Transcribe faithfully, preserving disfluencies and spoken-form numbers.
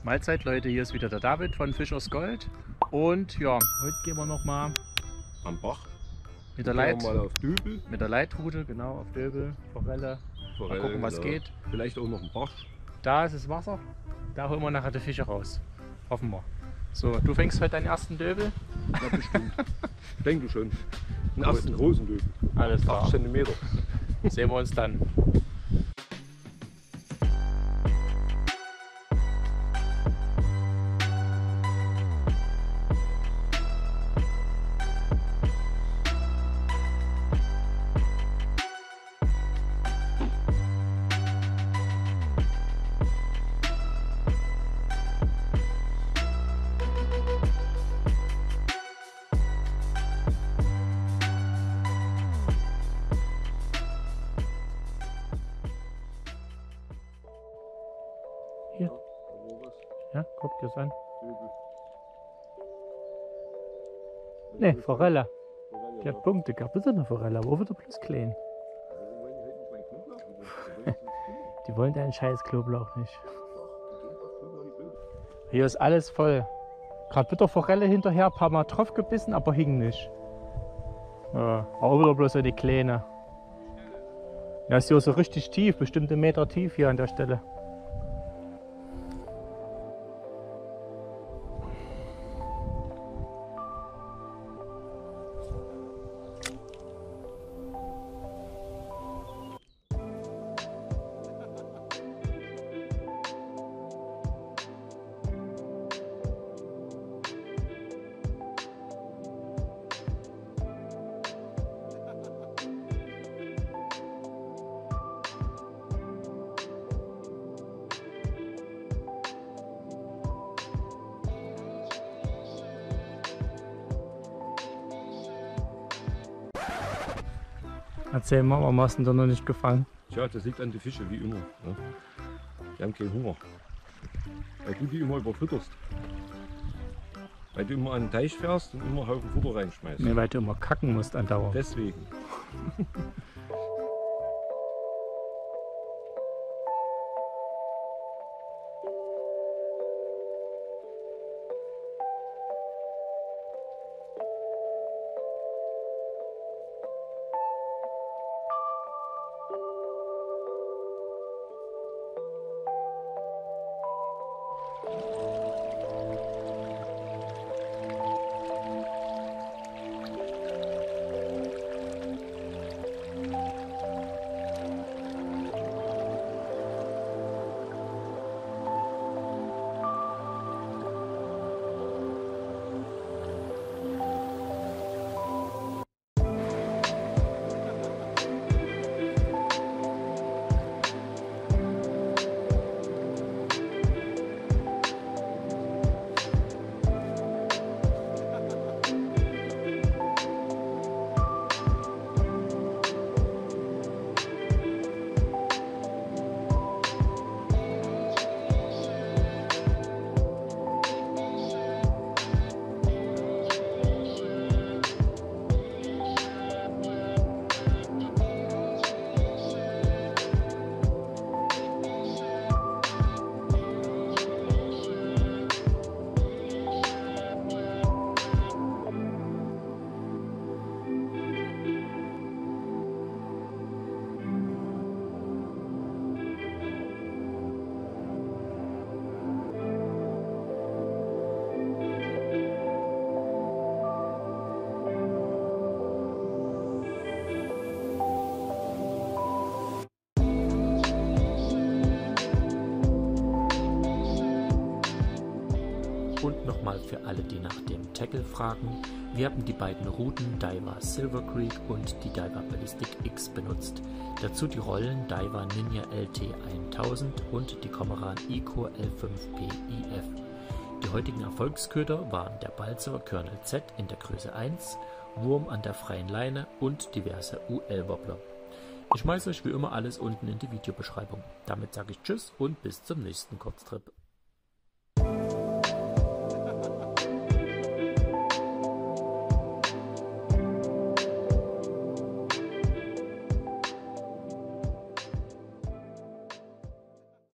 Mahlzeit Leute, hier ist wieder der David von Fischers Gold und ja, heute gehen wir noch mal am Bach mit der, Leit mal auf Döbel. mit der Leitrute, genau, auf Döbel, Forelle, Forelle, mal gucken was genau. geht. Vielleicht auch noch ein Barsch. Da ist das Wasser, da holen wir nachher die Fische raus, hoffen wir. So, du fängst heute deinen ersten Döbel? Ja, bestimmt. Ich denke schon. Den Gut. ersten großen Döbel. Alles klar. acht Zentimeter. Sehen wir uns dann. Hier. Ja, guck dir das an. Ne, Forelle. Der Punkte gab es eine Forelle, aber auch wieder bloß klein. Die wollen deinen scheiß Knoblauch nicht. Hier ist alles voll. Gerade wieder Forelle hinterher, ein paar Mal drauf gebissen, aber hing nicht. Ja, auch wieder bloß so die Kleine. Ja, ist hier so richtig tief, bestimmt einen Meter tief hier an der Stelle. Erzähl mal, warum hast du denn da noch nicht gefangen? Tja, das liegt an den Fischen wie immer. Ne? Die haben keinen Hunger. Weil du die immer überfütterst. Weil du immer an den Teich fährst und immer einen Haufen Futter reinschmeißt. Nee, weil du immer kacken musst andauernd. Deswegen. Und nochmal für alle, die nach dem Tackle fragen, wir haben die beiden Routen Daiwa Silver Creek und die Daiwa Ballistic X benutzt. Dazu die Rollen Daiwa Ninja L T tausend und die Cormorant Icor L fünf P I F. Die heutigen Erfolgsköder waren der Balzer Colonel Z in der Größe eins, Wurm an der freien Leine und diverse U L-Wobbler. Ich schmeiße euch wie immer alles unten in die Videobeschreibung. Damit sage ich Tschüss und bis zum nächsten Kurztrip.